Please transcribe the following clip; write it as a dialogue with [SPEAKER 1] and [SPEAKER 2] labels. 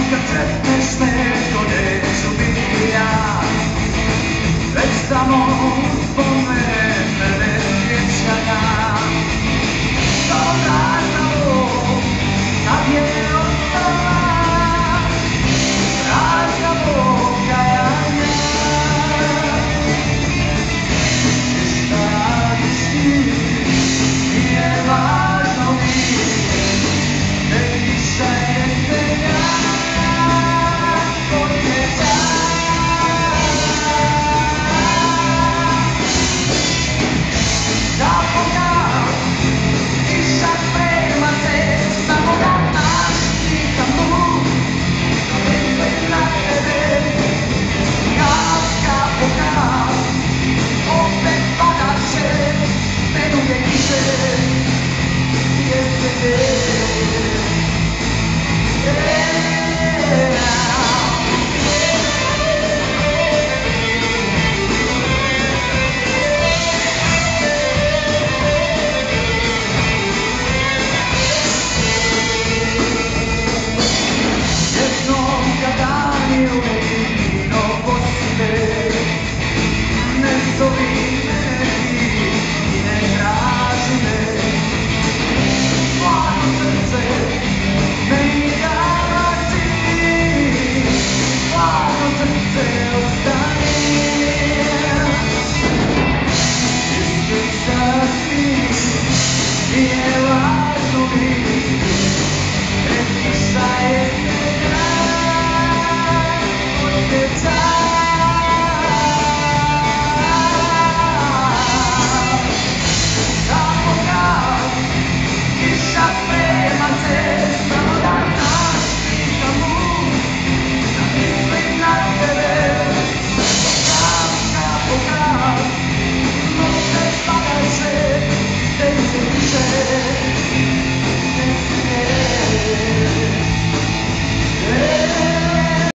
[SPEAKER 1] kad sretneš me, to neću biti ja, već samo spomen mene sjećanja. Dobra znamo kad je ostala prazna pokajanja. I šta radiš ti, nije važno mi, ne pišaj jesenja odjeća. Zapoka, kiša sprema se, samo da naštikam tu, mislim na tebe. Kap, kap po kap, opet padaše, menuje kiše jesene. Jednom kada mi uvino posle, ne zovi me i ne traži me, stvarno srce meni davaš ti, stvarno srce ostani. Ispriča si, nije važno mi, ne kiša jesenja odjeća. Zapoka, kiša sprema se,